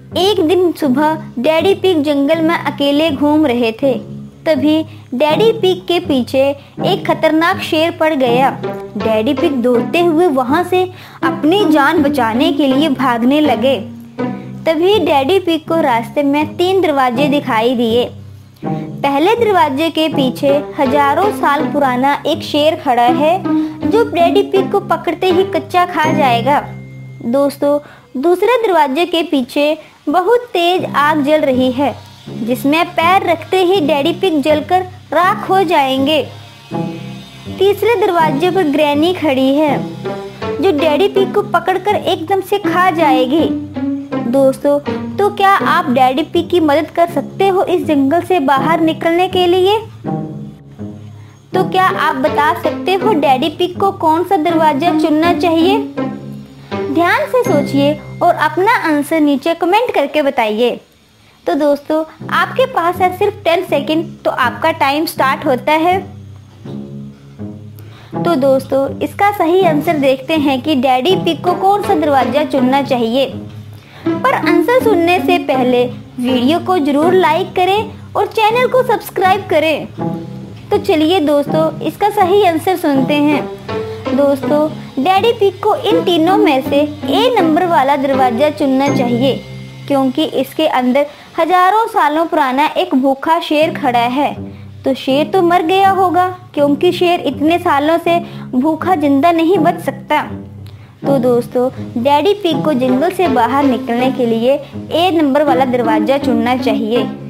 एक दिन सुबह डैडी पिग जंगल में अकेले घूम रहे थे। तभी डैडी पिग के पीछे एक खतरनाक शेर पड़ गया। डैडी पिग दौड़ते हुए वहां से अपनी जान बचाने के लिए भागने लगे। तभी डैडी पिग को रास्ते में 3 दरवाजे दिखाई दिए। पहले दरवाजे के पीछे हजारों साल पुराना एक शेर खड़ा है जो डैडी पिग को पकड़ते ही कच्चा खा जाएगा। दोस्तों, दूसरे दरवाजे के पीछे बहुत तेज आग जल रही है जिसमें पैर रखते ही डैडी पिग जलकर राख हो जाएंगे। तीसरे दरवाजे पर ग्रैनी खड़ी है जो डैडी पिग को पकड़कर एकदम से खा जाएगी। दोस्तों, तो क्या आप डैडी पिग की मदद कर सकते हो इस जंगल से बाहर निकलने के लिए? तो क्या आप बता सकते हो डैडी पिग को कौन सा दरवाजा चुनना चाहिए? ध्यान से सोचिए और अपना आंसर नीचे कमेंट करके बताइए। तो दोस्तों, आपके पास है सिर्फ 10 सेकंड, तो आपका टाइम स्टार्ट होता है। तो दोस्तों, इसका सही आंसर देखते हैं कि डैडी पिग को कौन सा दरवाजा चुनना चाहिए। पर आंसर सुनने से पहले वीडियो को जरूर लाइक करें और चैनल को सब्सक्राइब करें। तो चलिए दोस्तों, इसका सही आंसर सुनते हैं। दोस्तों, डैडी पिग को इन तीनों में से ए नंबर वाला दरवाजा चुनना चाहिए क्योंकि इसके अंदर हजारों सालों पुराना एक भूखा शेर खड़ा है। तो शेर तो मर गया होगा क्योंकि शेर इतने सालों से भूखा जिंदा नहीं बच सकता। तो दोस्तों, डैडी पिग को जंगल से बाहर निकलने के लिए ए नंबर वाला दरवाजा चुनना चाहिए।